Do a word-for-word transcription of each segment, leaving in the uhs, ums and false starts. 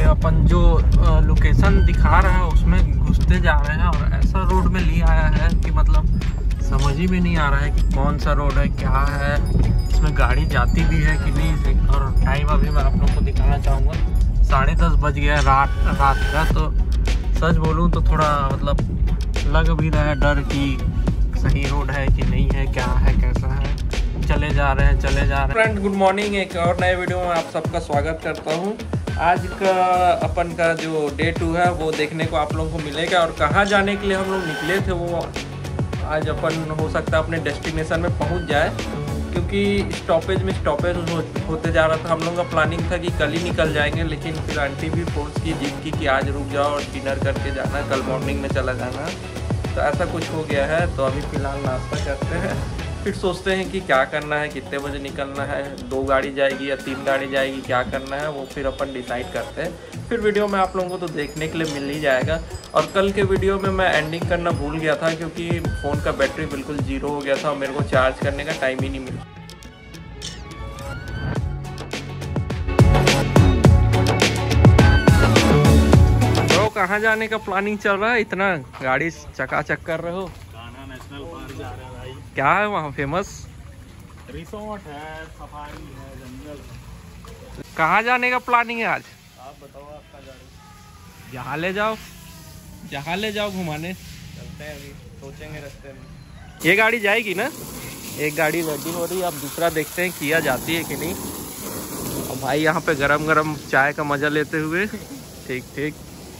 अपन जो लोकेशन दिखा रहा है उसमें घुसते जा रहे हैं और ऐसा रोड में ले आया है कि मतलब समझ ही में नहीं आ रहा है कि कौन सा रोड है, क्या है, इसमें गाड़ी जाती भी है कि नहीं। और टाइम अभी मैं आप लोग को दिखाना चाहूँगा, साढ़े दस बज गया है रात रात का। तो सच बोलूँ तो थोड़ा मतलब लग भी रहा है डर कि सही रोड है कि नहीं है, क्या है, कैसा है। चले जा रहे हैं चले जा रहे हैं फ्रेंड, गुड मॉर्निंग। एक और नए वीडियो में आप सबका स्वागत करता हूँ। आज का अपन का जो डे टू है वो देखने को आप लोगों को मिलेगा। और कहाँ जाने के लिए हम लोग निकले थे वो आज अपन हो सकता है अपने डेस्टिनेशन में पहुँच जाए, क्योंकि स्टॉपेज में स्टॉपेज हो, होते जा रहा था। हम लोग का प्लानिंग था कि कल ही निकल जाएंगे, लेकिन फिर आंटी भी फोर्स की जिद की कि आज रुक जाओ और डिनर करके जाना, कल मॉर्निंग में चला जाना। तो ऐसा कुछ हो गया है। तो अभी फ़िलहाल नाश्ता करते हैं, फिर सोचते हैं कि क्या करना है, कितने बजे निकलना है, दो गाड़ी जाएगी या तीन गाड़ी जाएगी, क्या करना है वो फिर अपन डिसाइड करते हैं। फिर वीडियो में आप लोगों को तो देखने के लिए मिल ही जाएगा। और कल के वीडियो में मैं एंडिंग करना भूल गया था, क्योंकि फ़ोन का बैटरी बिल्कुल ज़ीरो हो गया था और मेरे को चार्ज करने का टाइम ही नहीं मिला। तो कहाँ जाने का प्लानिंग चल रहा है, इतना गाड़ी चकाचक कर रहे हो? कान्हा नेशनल पार्क जा रहे हैं भाई। क्या है वहाँ फेमस? रिसोर्ट है, सफारी है, जंगल। कहाँ जाने का प्लानिंग है आज? आप बताओ, आपका गाड़ी जहाँ ले जाओ, जहाँ ले जाओ घुमाने चलते हैं। अभी सोचेंगे रास्ते में। ये गाड़ी जाएगी ना? एक गाड़ी रेडी हो रही है, अब दूसरा देखते हैं किया जाती है कि नहीं। और भाई यहाँ पे गरम गरम चाय का मजा लेते हुए, ठीक ठीक।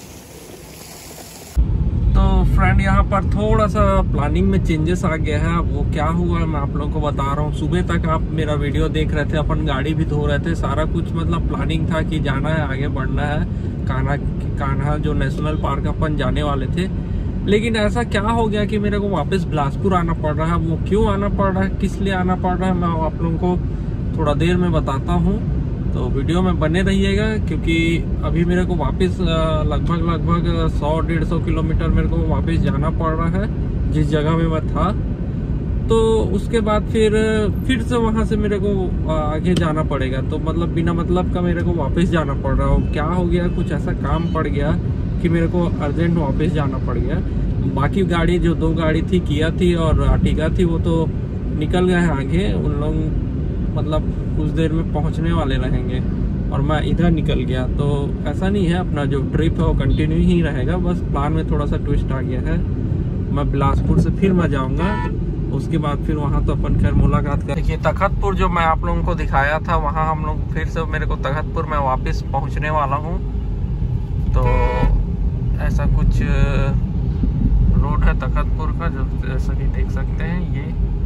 तो फ्रेंड यहाँ पर थोड़ा सा प्लानिंग में चेंजेस आ गया है। वो क्या हुआ मैं आप लोगों को बता रहा हूँ। सुबह तक आप मेरा वीडियो देख रहे थे, अपन गाड़ी भी धो रहे थे, सारा कुछ मतलब प्लानिंग था कि जाना है, आगे बढ़ना है, कान्हा कान्हा जो नेशनल पार्क अपन जाने वाले थे। लेकिन ऐसा क्या हो गया कि मेरे को वापस बिलासपुर आना पड़ रहा है। वो क्यों आना पड़ रहा है, किस लिए आना पड़ रहा है, मैं आप लोगों को थोड़ा देर में बताता हूँ। तो वीडियो में बने रहिएगा, क्योंकि अभी मेरे को वापस लगभग लगभग सौ डेढ़ सौ किलोमीटर मेरे को वापस जाना पड़ रहा है जिस जगह में मैं था। तो उसके बाद फिर फिर से वहाँ से मेरे को आगे जाना पड़ेगा। तो मतलब बिना मतलब का मेरे को वापस जाना पड़ रहा है। क्या हो गया, कुछ ऐसा काम पड़ गया कि मेरे को अर्जेंट वापस जाना पड़ गया। बाकी गाड़ी जो दो गाड़ी थी, किया थी और आर्टिगा थी, वो तो निकल गए हैं आगे। उन लोग मतलब कुछ देर में पहुंचने वाले रहेंगे और मैं इधर निकल गया। तो ऐसा नहीं है, अपना जो ट्रिप है वो कंटिन्यू ही रहेगा, बस प्लान में थोड़ा सा ट्विस्ट आ गया है। मैं बिलासपुर से फिर मैं जाऊंगा, उसके बाद फिर वहां तो अपन खैर मुलाकात कर। देखिए तखतपुर जो मैं आप लोगों को दिखाया था, वहां हम लोग फिर से मेरे को तखतपुर में वापस पहुंचने वाला हूँ। तो ऐसा कुछ रोड है तखतपुर का, जो जैसा कि देख सकते हैं ये।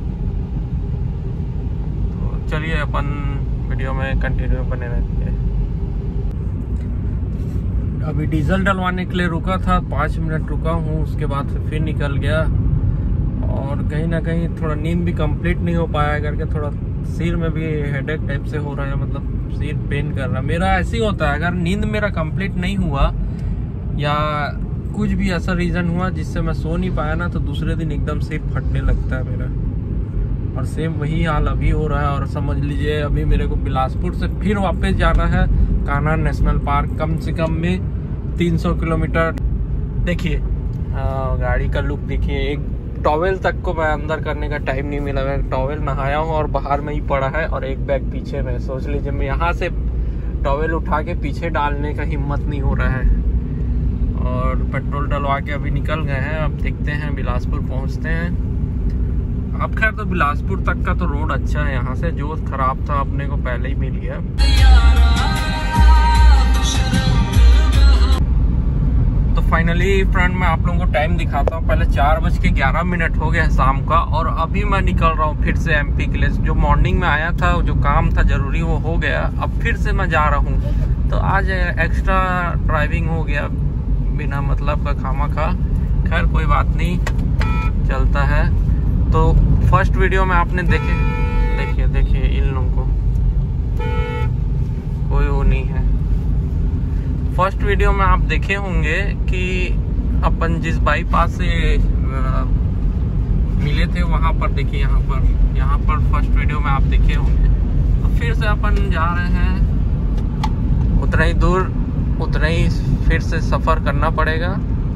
चलिए अपन वीडियो में कंटिन्यू बने रहते हैं। अभी डीजल डलवाने के लिए रुका था, पाँच मिनट रुका हूँ, उसके बाद से फिर निकल गया। और कहीं ना कहीं थोड़ा नींद भी कंप्लीट नहीं हो पाया करके थोड़ा सिर में भी हेडेक टाइप से हो रहा है, मतलब सिर पेन कर रहा है। मेरा ऐसे ही होता है, अगर नींद मेरा कंप्लीट नहीं हुआ या कुछ भी ऐसा रीज़न हुआ जिससे मैं सो नहीं पाया ना, तो दूसरे दिन एकदम सिर फटने लगता है मेरा। और सेम वही हाल अभी हो रहा है। और समझ लीजिए अभी मेरे को बिलासपुर से फिर वापस जाना है कान्हा नेशनल पार्क, कम से कम में तीन सौ किलोमीटर। देखिए गाड़ी का लुक देखिए, एक टॉवेल तक को मैं अंदर करने का टाइम नहीं मिला। मैं टॉवेल नहाया हूँ और बाहर में ही पड़ा है, और एक बैग पीछे में। सोच लीजिए मैं यहाँ से टॉवेल उठा के पीछे डालने का हिम्मत नहीं हो रहा है। और पेट्रोल डलवा के अभी निकल गए हैं, अब देखते हैं बिलासपुर पहुँचते हैं। अब खैर तो बिलासपुर तक का तो रोड अच्छा है, यहाँ से जो खराब था अपने को पहले ही मिल गया। तो फाइनली फ्रेंड मैं आप लोगों को टाइम दिखाता हूँ। पहले चार बज के ग्यारह मिनट हो गया शाम का, और अभी मैं निकल रहा हूँ फिर से एमपी के लिए। जो मॉर्निंग में आया था, जो काम था जरूरी, वो हो गया। अब फिर से मैं जा रहा हूँ, तो आज एक्स्ट्रा ड्राइविंग हो गया बिना मतलब का, खामा खा। खैर कोई बात नहीं, चलता है। तो फर्स्ट वीडियो में आपने देखे देखिए देखिए इन लोगों को कोई वो नहीं है। फर्स्ट वीडियो में आप देखे होंगे कि अपन जिस बाईपास से मिले थे वहां पर, देखिए यहाँ पर यहाँ पर फर्स्ट वीडियो में आप देखे होंगे। तो फिर से अपन जा रहे हैं, उतना ही दूर उतना ही फिर से सफ़र करना पड़ेगा।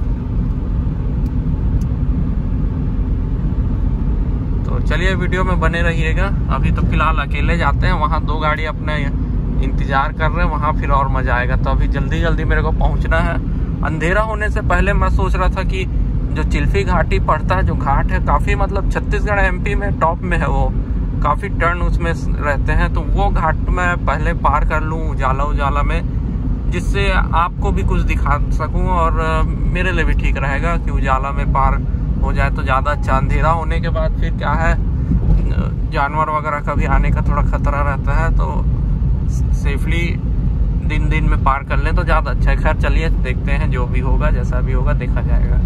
तो चलिए वीडियो में बने रहिएगा। अभी तो फिलहाल अकेले जाते हैं, वहाँ दो गाड़ी अपने इंतज़ार कर रहे हैं, वहाँ फिर और मज़ा आएगा। तो अभी जल्दी जल्दी मेरे को पहुँचना है। अंधेरा होने से पहले मैं सोच रहा था कि जो चिल्फी घाटी पड़ता है, जो घाट है काफ़ी मतलब छत्तीसगढ़ एमपी में टॉप में है, वो काफ़ी टर्न उसमें रहते हैं, तो वो घाट मैं पहले पार कर लूँ उजाला उजाला में, जिससे आपको भी कुछ दिखा सकूं और मेरे लिए भी ठीक रहेगा कि उजाला में पार हो जाए तो ज़्यादा अच्छा। अंधेरा होने के बाद फिर क्या है, जानवर वगैरह का भी आने का थोड़ा खतरा रहता है, तो सेफली दिन दिन में पार कर लें तो ज़्यादा अच्छा है। खैर चलिए देखते हैं, जो भी होगा जैसा भी होगा देखा जाएगा।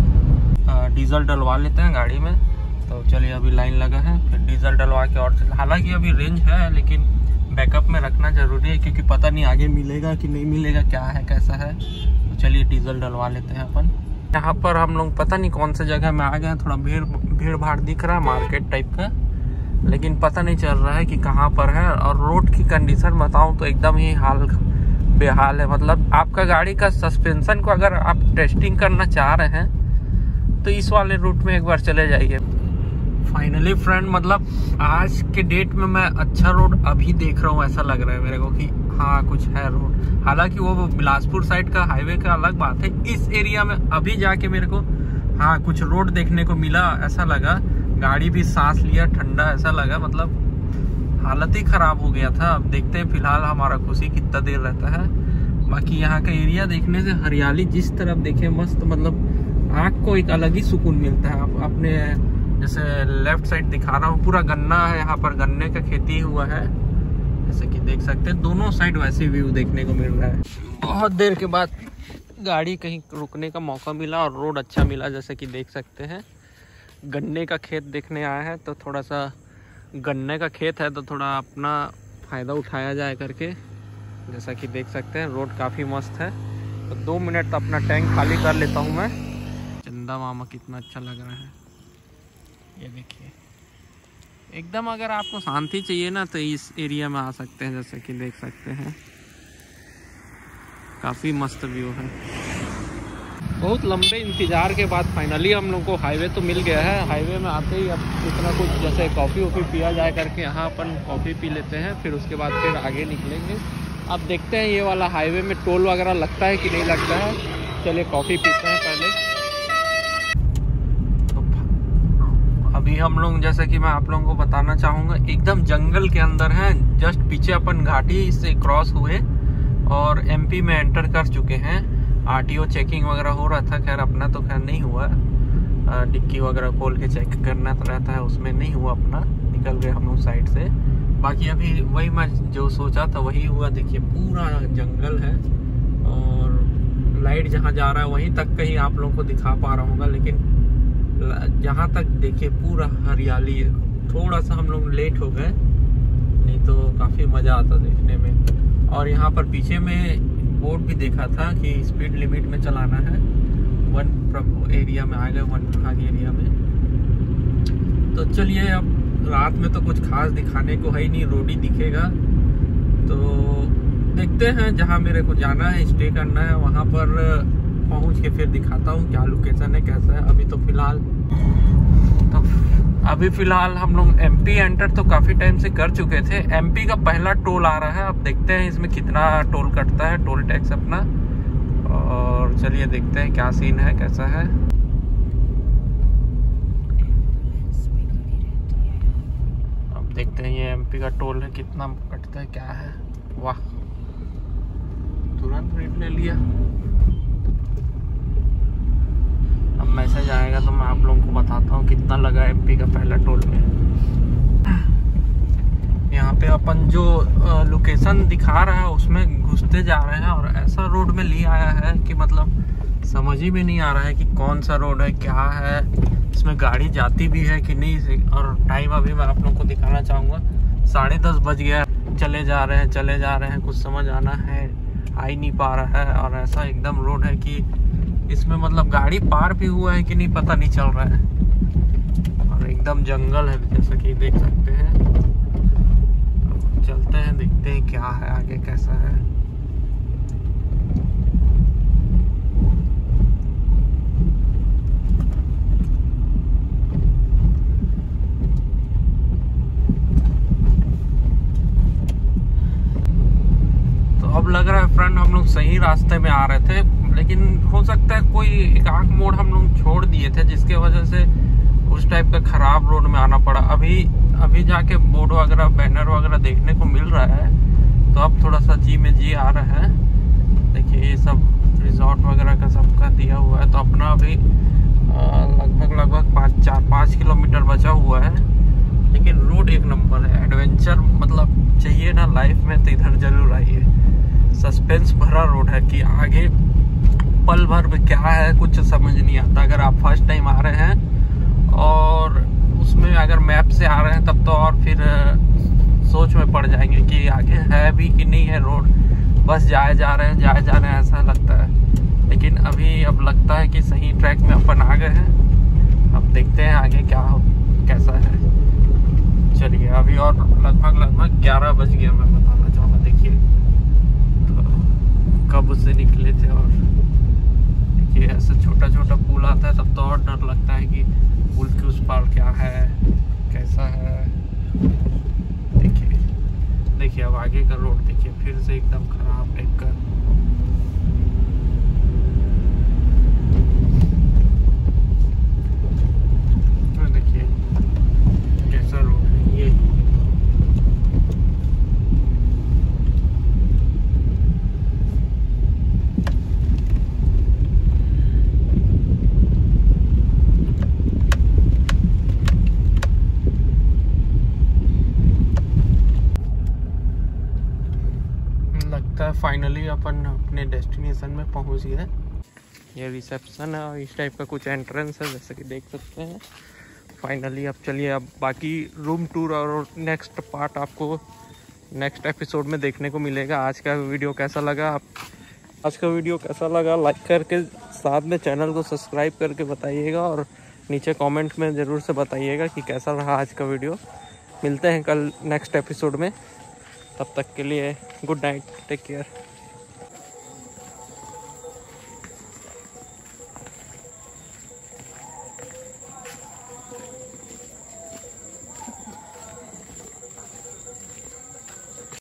डीजल डलवा लेते हैं गाड़ी में। तो चलिए अभी लाइन लगा है, फिर डीजल डलवा के और हालांकि अभी रेंज है लेकिन बैकअप में रखना ज़रूरी है, क्योंकि पता नहीं आगे मिलेगा कि नहीं मिलेगा, क्या है कैसा है। तो चलिए डीजल डलवा लेते हैं अपन। यहाँ पर हम लोग पता नहीं कौन सी जगह में आ गए हैं, थोड़ा भीड़ भीड़ भाड़ दिख रहा है मार्केट टाइप का, लेकिन पता नहीं चल रहा है कि कहाँ पर है। और रोड की कंडीशन बताऊँ तो एकदम ही हाल बेहाल है। मतलब आपका गाड़ी का सस्पेंशन को अगर आप टेस्टिंग करना चाह रहे हैं तो इस वाले रूट में एक बार चले जाइए। फाइनली फ्रेंड, मतलब आज के डेट में मैं अच्छा रोड अभी देख रहा हूँ, ऐसा लग रहा है मेरे को कि हाँ कुछ है रोड। हालांकि वो बिलासपुर साइड का हाईवे का अलग बात है, इस एरिया में अभी जाके मेरे को हाँ कुछ रोड देखने को मिला, ऐसा लगा। गाड़ी भी सांस लिया, ठंडा ऐसा लगा, मतलब हालत ही खराब हो गया था। अब देखते हैं फिलहाल हमारा खुशी कितना देर रहता है। बाकी यहाँ का एरिया देखने से हरियाली जिस तरफ देखे मस्त, मतलब आँख को एक अलग ही सुकून मिलता है। आप अपने जैसे लेफ्ट साइड दिखा रहा हूँ, पूरा गन्ना है यहाँ पर, गन्ने का खेती हुआ है, जैसे कि देख सकते हैं। दोनों साइड वैसे व्यू देखने को मिल रहा है। बहुत देर के बाद गाड़ी कहीं रुकने का मौका मिला और रोड अच्छा मिला, जैसे कि देख सकते हैं। गन्ने का खेत देखने आया है, तो थोड़ा सा गन्ने का खेत है तो थोड़ा अपना फ़ायदा उठाया जाए करके, जैसा कि देख सकते हैं। रोड काफ़ी मस्त है। तो दो मिनट तो अपना टैंक खाली कर लेता हूँ मैं। चंदा मामा कितना अच्छा लग रहा है, ये देखिए एकदम। अगर आपको शांति चाहिए ना तो इस एरिया में आ सकते हैं, जैसे कि देख सकते हैं। काफ़ी मस्त व्यू है। बहुत लंबे इंतज़ार के बाद फाइनली हम लोग को हाईवे तो मिल गया है। हाईवे में आते ही अब इतना कुछ जैसे कॉफ़ी वॉफ़ी पिया जाए करके यहाँ अपन कॉफ़ी पी लेते हैं, फिर उसके बाद फिर आगे निकलेंगे। अब देखते हैं ये वाला हाईवे में टोल वगैरह लगता है कि नहीं लगता है। चलिए कॉफ़ी पीते हैं पहले। तो अभी हम लोग, जैसे कि मैं आप लोगों को बताना चाहूँगा, एकदम जंगल के अंदर है। जस्ट पीछे अपन घाटी से क्रॉस हुए और एमपी में एंटर कर चुके हैं। आरटीओ चेकिंग वगैरह हो रहा था, खैर अपना तो खैर नहीं हुआ। डिक्की वगैरह खोल के चेक करना रहता है, उसमें नहीं हुआ अपना, निकल गए हम लोग साइड से। बाकी अभी वही मैं जो सोचा था वही हुआ। देखिए पूरा जंगल है और लाइट जहाँ जा रहा है वहीं तक कहीं आप लोगों को दिखा पा रहा होगा, लेकिन जहाँ तक देखिए पूरा हरियाली। थोड़ा सा हम लोग लेट हो गए, नहीं तो काफ़ी मज़ा आता देखने में। और यहाँ पर पीछे में बोर्ड भी देखा था कि स्पीड लिमिट में चलाना है। वन एरिया में आ गए, वन विभाग एरिया में। तो चलिए, अब रात में तो कुछ खास दिखाने को है ही नहीं, रोड ही दिखेगा। तो देखते हैं, जहाँ मेरे को जाना है, स्टे करना है, वहाँ पर पहुँच के फिर दिखाता हूँ क्या लोकेशन है, कैसा है। अभी तो फिलहाल तो अभी फिलहाल हम लोग एमपी एंटर तो काफ़ी टाइम से कर चुके थे। एमपी का पहला टोल आ रहा है, अब देखते हैं इसमें कितना टोल कटता है, टोल टैक्स अपना। और चलिए देखते हैं क्या सीन है, कैसा है। अब देखते हैं ये एमपी का टोल है, कितना कटता है, क्या है। वाह, तुरंत रेट ले लिया। अब मैसेज आएगा तो मैं आप लोगों को बताता हूँ कितना लगा एमपी का पहला टोल में। यहाँ पे अपन जो लोकेशन दिखा रहा है उसमें घुसते जा रहे हैं, और ऐसा रोड में ले आया है कि मतलब समझ ही में नहीं आ रहा है कि कौन सा रोड है, क्या है, इसमें गाड़ी जाती भी है कि नहीं। और टाइम अभी मैं आप लोगों को दिखाना चाहूँगा, साढ़े दस बज गया। चले जा रहे हैं चले जा रहे हैं कुछ समझ आना है, आ ही नहीं पा रहा है। और ऐसा एकदम रोड है कि इसमें मतलब गाड़ी पार भी हुआ है कि नहीं पता नहीं चल रहा है। और एकदम जंगल है, जैसा कि देख सकते हैं। चलते हैं, देखते हैं क्या है आगे, कैसा है। अब लग रहा है फ्रेंड हम लोग सही रास्ते में आ रहे थे, लेकिन हो सकता है कोई एक आंख मोड़ हम लोग छोड़ दिए थे जिसके वजह से उस टाइप का खराब रोड में आना पड़ा। अभी अभी जाके बोर्ड वगैरह बैनर वगैरह देखने को मिल रहा है, तो अब थोड़ा सा जी में जी आ रहा है। देखिए ये सब रिजॉर्ट वगैरह का सबका दिया हुआ है। तो अपना अभी लगभग लगभग पाँच चार पाँच किलोमीटर बचा हुआ है, लेकिन रोड एक नंबर है। एडवेंचर मतलब चाहिए ना लाइफ में तो इधर जरूर आइए। सस्पेंस भरा रोड है कि आगे पल भर में क्या है कुछ समझ नहीं आता। अगर आप फर्स्ट टाइम आ रहे हैं और उसमें अगर मैप से आ रहे हैं तब तो और फिर सोच में पड़ जाएंगे कि आगे है भी कि नहीं है रोड, बस जाए जा रहे हैं जाए जा रहे हैं ऐसा लगता है। लेकिन अभी अब लगता है कि सही ट्रैक में अपन आ गए हैं। अब देखते हैं आगे क्या हो कैसा है। चलिए अभी और लगभग लगभग ग्यारह बज गया मैं बताना चाहूँगा। देखिए तो कब से निकले थे और देखिए ऐसा छोटा छोटा पुल आता है तब तो और डर लगता है कि पुल के उस पार क्या है कैसा है। देखिए देखिए अब आगे का रोड देखिए फिर से एकदम खराब टाइप का। देखिए कैसा रोड है ये। लगता है फाइनली अपन अपने डेस्टिनेशन में पहुंच गए। ये रिसेप्शन है और इस टाइप का कुछ एंट्रेंस है जैसे कि देख सकते हैं। फाइनली अब चलिए अब बाकी रूम टूर और नेक्स्ट पार्ट आपको नेक्स्ट एपिसोड में देखने को मिलेगा। आज का वीडियो कैसा लगा आप आज का वीडियो कैसा लगा लाइक करके साथ में चैनल को सब्सक्राइब करके बताइएगा और नीचे कमेंट में ज़रूर से बताइएगा कि कैसा रहा आज का वीडियो। मिलते हैं कल नेक्स्ट एपिसोड में, तब तक के लिए गुड नाइट, टेक केयर।